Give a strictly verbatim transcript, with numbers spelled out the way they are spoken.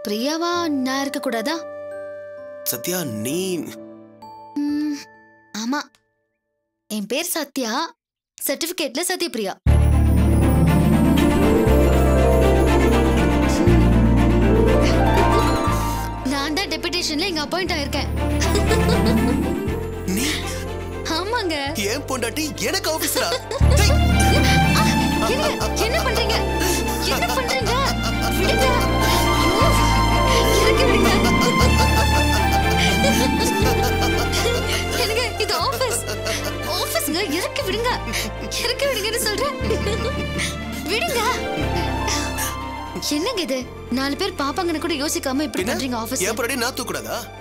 பிரியாவா நான் இருக்க கூடாதா? சத்யா நீ ஆமா, என் பேர் சத்யா, சர்டிபிகேட்ல சத்யபிரியா. நான் தான் டெபுடேஷன்ல இங்க அப்பாயிண்ட் ஆயிருக்கேன். நீ ஆமாங்க. ஏன் பொண்டாட்டி எனக்கு ஆபீசரா? என்ன பண்றீங்க? என்ன பண்றீங்க? விடுங்க. இறக்கி விடுங்க. என்னங்க இது ஆபீஸ். ஆபீஸ்ங்க, இறக்கி விடுங்க. இறக்கி விடுங்கன்னு சொல்றேன். விடுங்க. என்னங்க இது? நாலு பேர் பாப்பாங்கன்னு கூட யோசிக்காம இப்படி பண்றீங்க ஆபீஸ். ஏன் பொண்டாட்டி நான் தூக்கூடாதா?